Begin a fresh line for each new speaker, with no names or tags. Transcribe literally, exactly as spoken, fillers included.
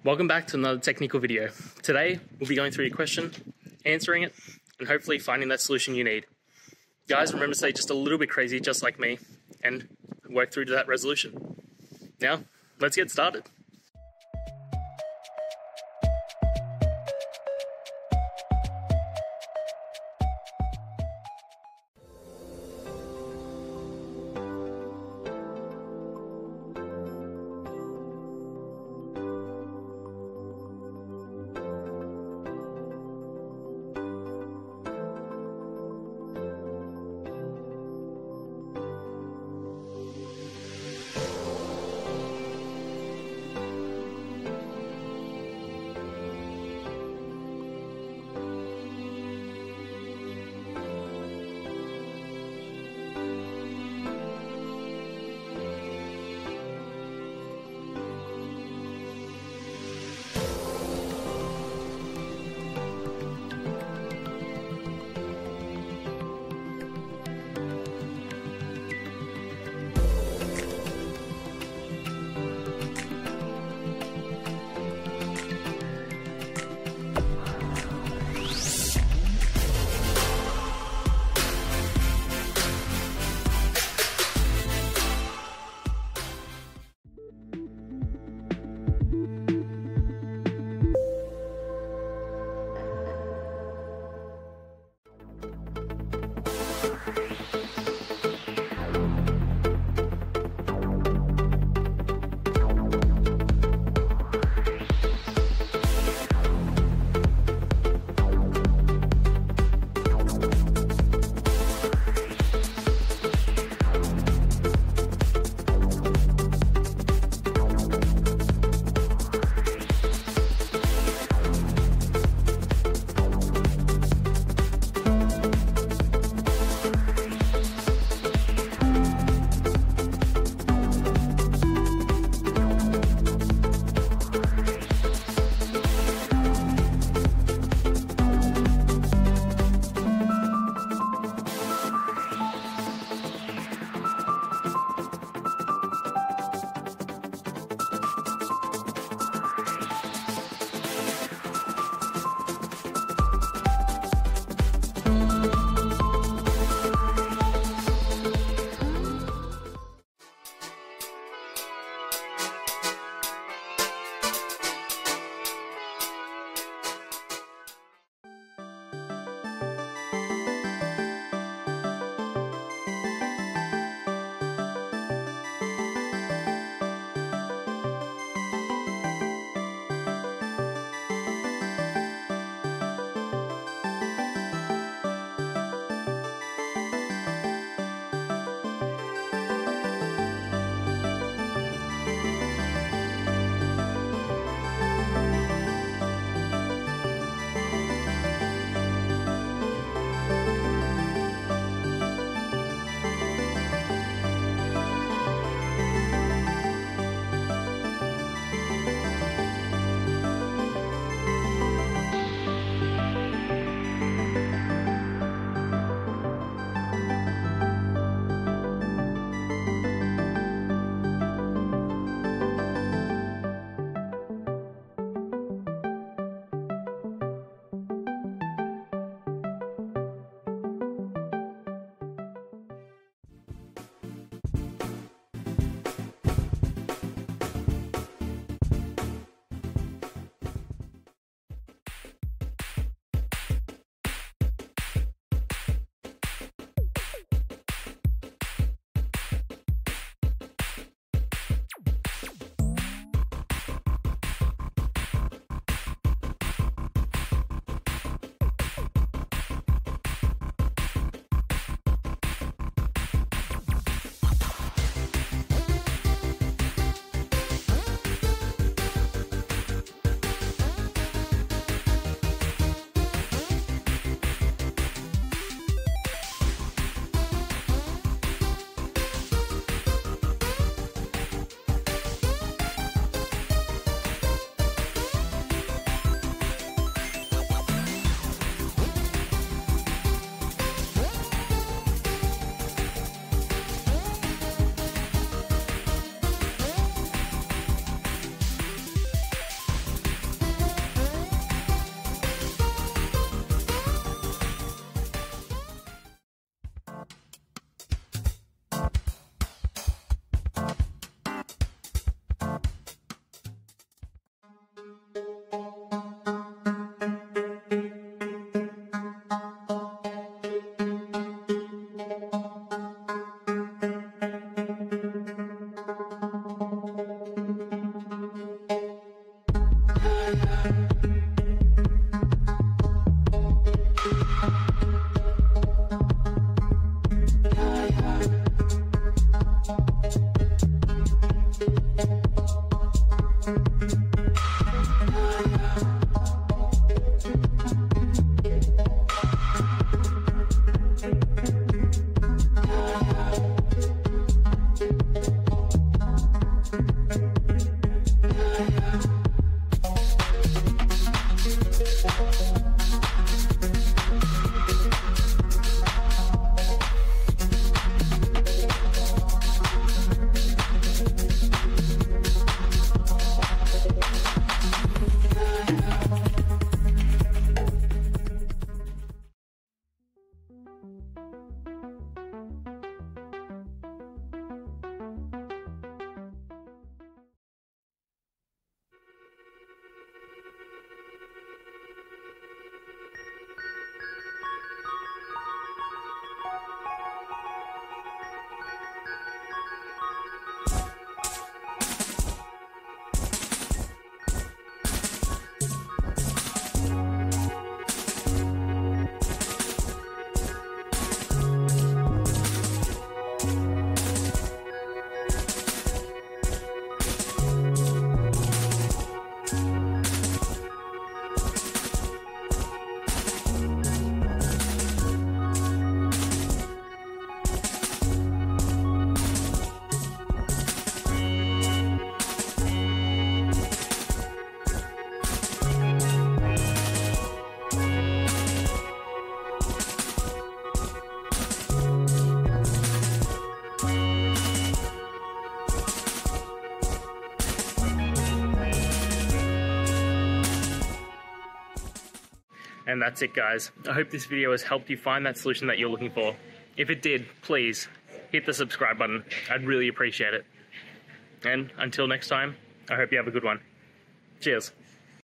Welcome back to another technical video. Today, we'll be going through your question, answering it, and hopefully finding that solution you need. Guys, remember to stay just a little bit crazy, just like me, and work through to that resolution. Now, let's get started. And that's it, guys. I hope this video has helped you find that solution that you're looking for. If it did, please hit the subscribe button. I'd really appreciate it. And until next time, I hope you have a good one. Cheers.